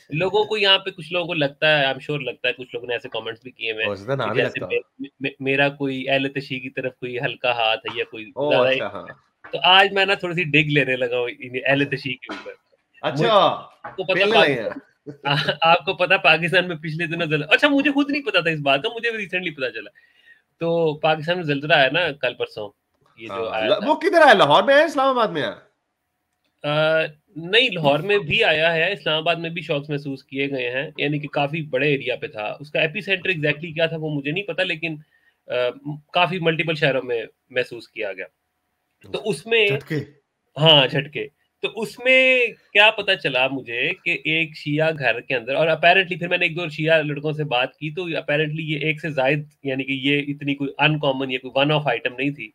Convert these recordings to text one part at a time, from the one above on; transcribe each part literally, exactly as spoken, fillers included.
लोगों को यहाँ पे कुछ लोगों को लगता है, आई एम श्योर लगता है, कुछ लोगों ने ऐसे कमेंट्स भी किए हुए हैं हो सकता है कि ना भी जैसे लगता मे, हो। मे, मेरा कोई अहले तशी की तरफ कोई हल्का हाथ है या कोई ओह ज्यादा। अच्छा, हाँ। तो आज मैं ना थोड़ी सी डिग लेने लगा हूँ इन अहले अच्छा, तशी के ऊपर। अच्छा, मुझे आपको पता पेलने लगे हैं। पाकिस्तान आ, आपको पता पाकिस्तान में पिछले दिनों जल अच्छा मुझे खुद नहीं पता था इस बात का, मुझे रिसेंटली पता चला। तो पाकिस्तान में जलजला आया ना कल परसों, ये जो हाँ, आया ल- था। वो किधर है, लाहौर में है, इस्लामाबाद में है? अ, नहीं, लाहौर में भी आया है, इस्लामाबाद में भी शॉक्स महसूस किए गए हैं, यानी कि काफ़ी बड़े एरिया पे था। उसका एपिसेंटर अच्छा, एग्जैक्टली क्या था वो मुझे नहीं पता, लेकिन अ, काफ़ी मल्टीपल शहरों में महसूस किया गया। तो उसमें झटके। हाँ, झटके। तो उसमें क्या पता चला मुझे कि एक शिया घर के अंदर, और अपैरेंटली फिर मैंने एक दो शिया लड़कों से बात की, तो अपैरेंटली ये एक से ज़ायद, यानी कि ये इतनी कोई अनकॉमन या कोई वन ऑफ आइटम नहीं थी।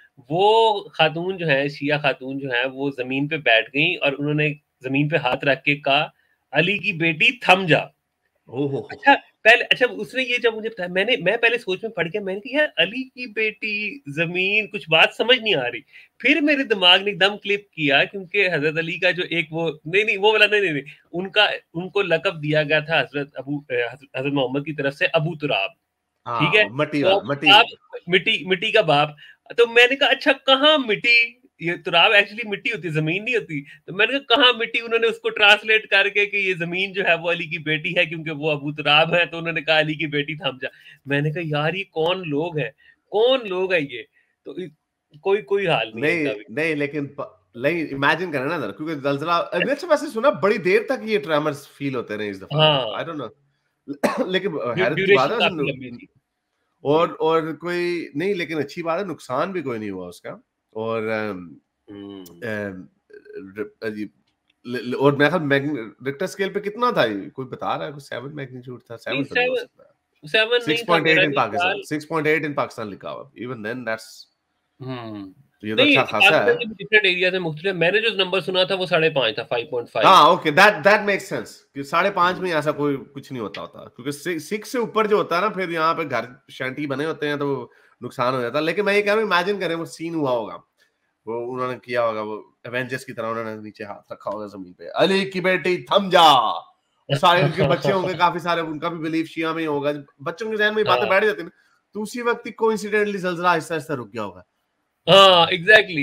वो खातून जो है, शिया खातून जो है, वो ज़मीन पे बैठ गईं और उन्होंने ज़मीन पे हाथ रख के कहा, "अली की बेटी थम जा।" ओहो हो। अच्छा, पहले अच्छा उसने ये जब मुझे बताया, मैंने मैं पहले सोच में पड़ गया, मैंने कहा यार अली की बेटी, ज़मीन, कुछ बात समझ नहीं आ रही। फिर मेरे दिमाग ने एकदम क्लिक किया, क्योंकि हज़रत अली का जो एक वो नहीं, नहीं वो वाला नहीं, नहीं, नहीं, उनका उनको लक़ब दिया गया था हज़रत अबू अ, हज़रत मोहम्मद की तरफ से अबू तुराब। ठीक है? हाँ, मट्टी तो वाला, अबू मट्टी। तुराब मिट्टी मिट्टी का बाप। तो मैंने कहा अच्छा कहाँ मिट्टी? ये तुराब एक्चुअली मिट्टी होती है, ज़मीन नहीं होती। तो मैंने कहा कहाँ मिट्टी? उन्होंने उसको ट्रांसलेट करके कि ये ज़मीन जो है वो अली की बेटी है, क्योंकि वो अबू तुराब है, तो उन्होंने कहा अली की बेटी थम जा। मैंने कहा यार ये कौन लोग हैं? कौन लोग हैं ये? तो इ कोई कोई हाल नहीं है नहीं, इनका भी। नहीं, लेकिन प नहीं, इमेजिन करें ना ज़रा, क्योंकि ज़लज़ला मैंने तो वैसे सुना बड़ी देर तक ये ट्रेमर्स फ़ील होते रहे इस दफ़ा। हाँ, आई डोंट नो। लेकिन ड्यू हैरत की बात ड्यूरेशन है काफ़ी वैसे। लंबी थी। जी। और और कोई नहीं, लेकिन अच्छी बात है, नुकसान भी कोई नहीं हुआ उसका। और अम, हुँ। अम, र अजी ल ल और मेरे ख़्याल मैग्न रिक्टर स्केल पे कितना था ये? कोई बता रहा है, कोई सेवन मैग्नीट्यूड था? नहीं, सेवन तो नहीं हो सेवन सकता है। सेवन नहीं था सिक्स पॉइंट एट मेरा इन भी पाकिस्तान, ख़्याल। Six point eight in Pakistan लिखा हुआ। इवन देन दैट्स हुँ। ये तो नहीं, अच्छा खासा पाकिस्तान है। के भी डिफरेंट एरियाज़ में मुख्तलिफ, मैंने जो नंबर सुना था वो साढ़े पाँच था, फ़ाइव पॉइंट फ़ाइव। हाँ, okay, that that makes sense कि साढ़े पाँच हुँ। में ऐसा कोई कुछ नहीं होता होता, क्योंकि सि सिक्स से ऊपर जो होता है ना, फिर यहाँ पे घर शैंटी बने होते हैं, तो नुकसान हो जाता है। लेकिन मैं ये कह रहा हूँ, इमेजिन करें वो सीन हुआ होगा, वो उन्होंने किया होगा, वो एवेंजर्स की तरह उन्होंने नीचे हाथ रखा होगा ज़मीन पे, अली की बेटी थम जा। और सारे उनके बच्चे होंगे, काफ़ी सारे, उनका भी बिलीफ शिया में ही होगा। बच्चों के ज़हन में ये बातें हाँ, बैठ जाती हैं ना, तो उसी वक़्त ही कोइंसिडेंटली ज़लज़ला आहिस्ता-आहिस्ता रुक गया होगा। हाँ, एग्ज़ैक्टली।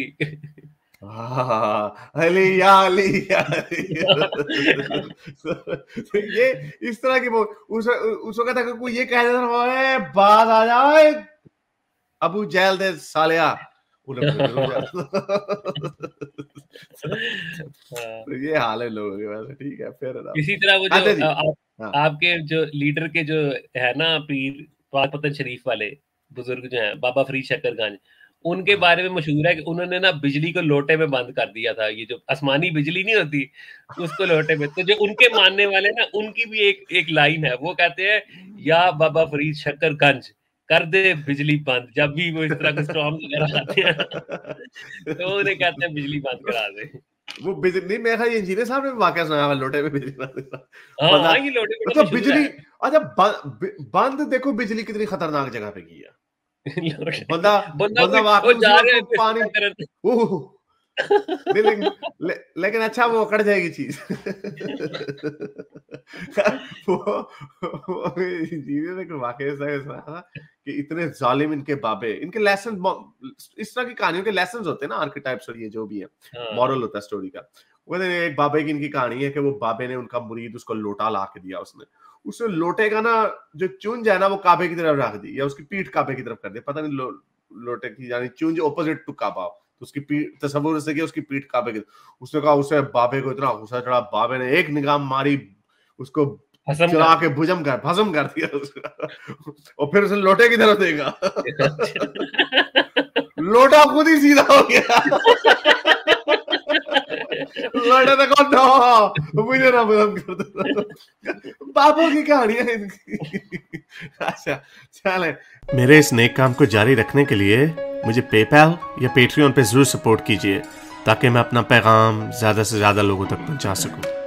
हाँ, अली या अली या अली। तो ये इस तरह की वो उस उस वक़्त अगर कोई ये कह देता ना, ओए बाज आ जा ओए, अबू जहल दे सालिया, उन्हें फिर रुक जाता। हाँ। तो ये हाल है लोगों के, वैसे ठीक है, फेयर एनफ। इसी तरह वो जो अच्छा अ, जी। आप हाँ, आपके जो लीडर के जो है ना पीर पाकपतन शरीफ वाले बुजुर्ग जो हैं बाबा फरीद शक्करगंज, उनके हाँ। बारे में मशहूर है कि उन्होंने ना बिजली को लोटे में बंद कर दिया था। ये जो आसमानी बिजली नहीं होती, उसको लोटे में। तो जो उनके मानने वाले ना, उनकी भी एक एक लाइन है, वो कहते हैं, या बाबा फरीद शक्करगंज कर दे बिजली बंद। जब भी वो इस तरह के स्टॉर्म्स वगैरह आते हैं तो उन्हें कहते हैं बिजली बंद करा दे। वो बिजली नहीं, मेरे ख्याल ये इंजीनियर साहब ने भी वाकया सुनाया हुआ, लोटे में बिजली बंद। हाँ, बंदा, हाँ, ये लोटे बड़ा अच्छा मशहूर बिजली, है। अच्छा ब, ब, बंद देखो बिजली कितनी खतरनाक जगह पे की है। लोटे बंदा बंदा बंदा कोई वो वाकई उसी जा वक्त रहा है वो कोई पानी, सफर करने। ओह नहीं, लेकिन ले, लेकिन अच्छा वो अकड़ जाएगी चीज। वो, वो इंजीनियर ने कोई वाकई ऐसा सुनाया था कि इतने जालिम इनके बाबे, इनके लेसन, इस तरह की कहानियों के लेसन होते हैं ना, आर्किटाइप्स और ये जो भी है, हाँ, मॉरल होता है स्टोरी का। वो एक बाबे की इनकी कहानी है कि वो बाबे ने, उनका मुरीद उसको लोटा ला के दिया, उसने उसने लोटे का ना जो चुंज है ना, वो काबे की तरफ रख दी, या उसकी पीठ काबे की तरफ कर दी, पता नहीं, लो, लोटे की यानी चुंज ऑपोजिट टू काबा, तो उसकी पीठ, तसव्वुर से कि उसकी पीठ काबे की, उसने कहा, उसे बाबे को इतना गुस्सा चढ़ा, बाबे ने एक निगाह मारी, उसको हज़म चुरा कर के दिया। भुजम कर भस्म कर दिया उसका। और फिर उसने लोटे की तरफ देखा, लोटा खुद ही सीधा हो गया। लोटा तो कौन था, मुझे ना भस्म कर दो। बाबों की कहानियां इनकी। अच्छा, चले, मेरे इस नेक काम को जारी रखने के लिए मुझे पेपैल या पेट्रियन पे जरूर सपोर्ट कीजिए, ताकि मैं अपना पैगाम ज्यादा से ज्यादा लोगों तक पहुंचा सकूं।